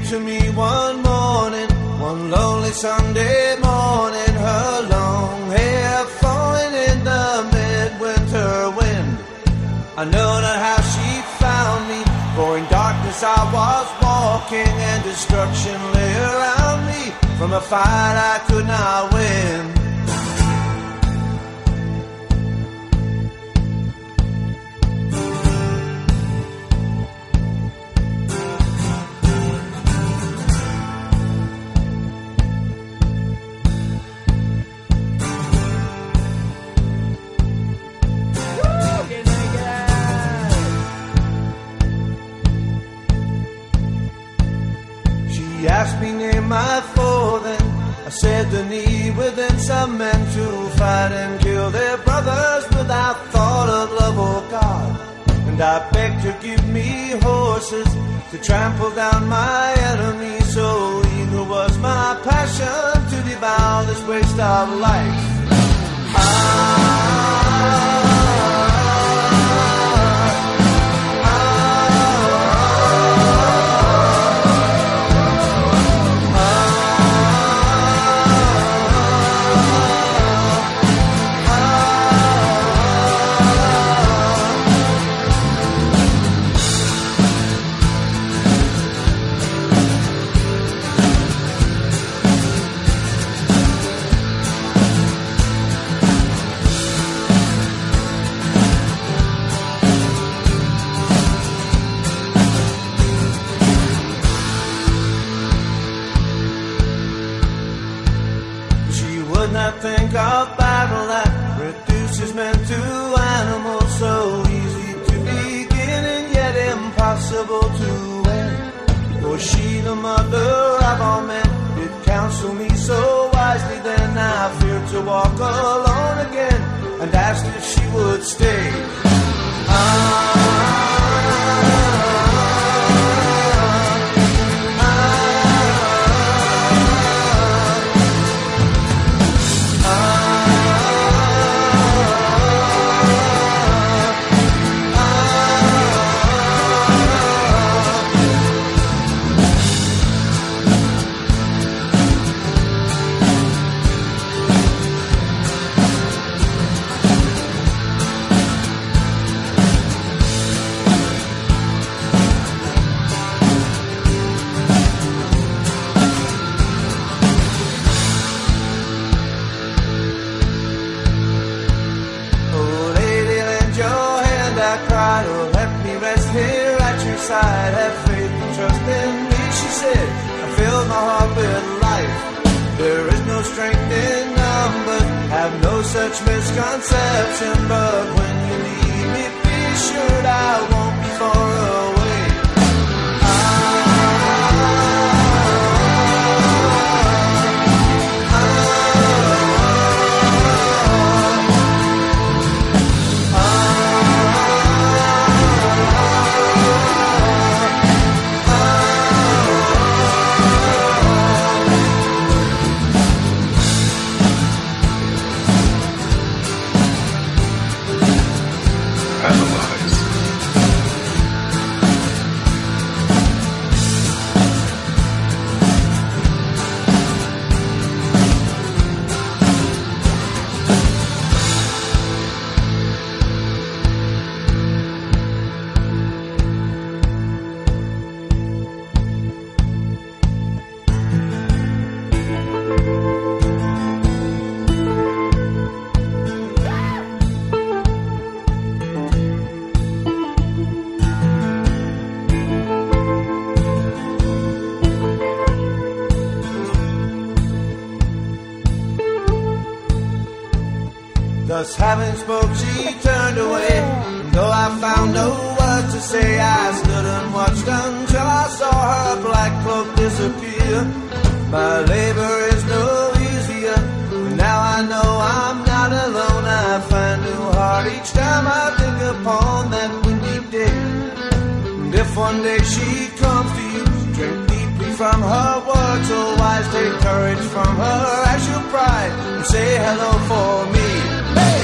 to me one morning, one lonely Sunday morning, her long hair falling in the midwinter wind. I know not how she found me, for in darkness I was walking, and destruction lay around me from a fight I could not win. She asked me name my foe, then I said the need within some men to fight and kill their brothers without thought of love or God. And I begged to give me horses to trample down my enemies, so eager was my passion to devour this waste of life. Think of battle that reduces men to animals, so easy to begin and yet impossible to end. For she, the mother of all men, did counsel me so wisely, then I feared to walk alone again, and asked if she would stay. Side, have faith and trust in me, she said. I filled my heart with life. There is no strength in numbers, have no such misconception. But when you leave me, be sure I won't be far away. Thus having spoke, she turned away. And though I found no words to say, I stood and watched until I saw her black cloak disappear. My labor is no easier, but now I know I'm not alone. I find new heart each time I think upon that windy day. And if one day she comes to you, drink deeply from her words so wise, take courage from her as you pride, and say hello for me. Hey!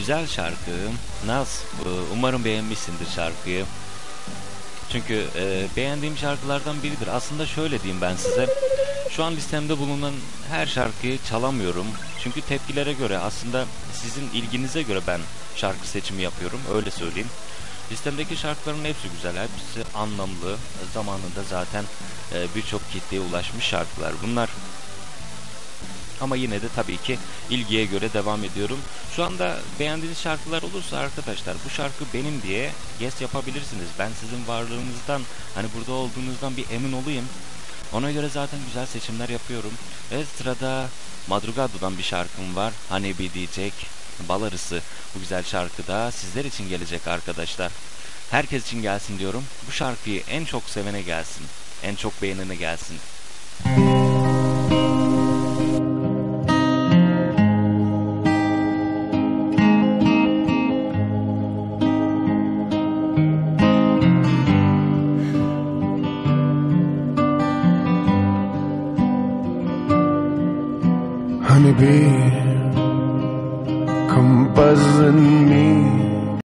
Güzel şarkı. Naz, umarım beğenmişsindir şarkıyı. Çünkü beğendiğim şarkılardan biridir. Aslında şöyle diyeyim ben size. Şu an listemde bulunan her şarkıyı çalamıyorum. Çünkü tepkilere göre, aslında sizin ilginize göre ben şarkı seçimi yapıyorum. Öyle söyleyeyim. Listemdeki şarkıların hepsi güzel. Hepsi anlamlı. Zamanında zaten birçok kitleye ulaşmış şarkılar bunlar. Ama yine de tabii ki ilgiye göre devam ediyorum. Şu anda beğendiğiniz şarkılar olursa arkadaşlar, bu şarkı benim diye yes yapabilirsiniz. Ben sizin varlığınızdan, hani burada olduğunuzdan bir emin olayım. Ona göre zaten güzel seçimler yapıyorum. Ve sırada Madrugado'dan bir şarkım var. Hani bir diyecek Bal Arısı. Bu güzel şarkı da sizler için gelecek arkadaşlar. Herkes için gelsin diyorum. Bu şarkıyı en çok sevene gelsin. En çok beğenene gelsin. Honeybee, come buzzing me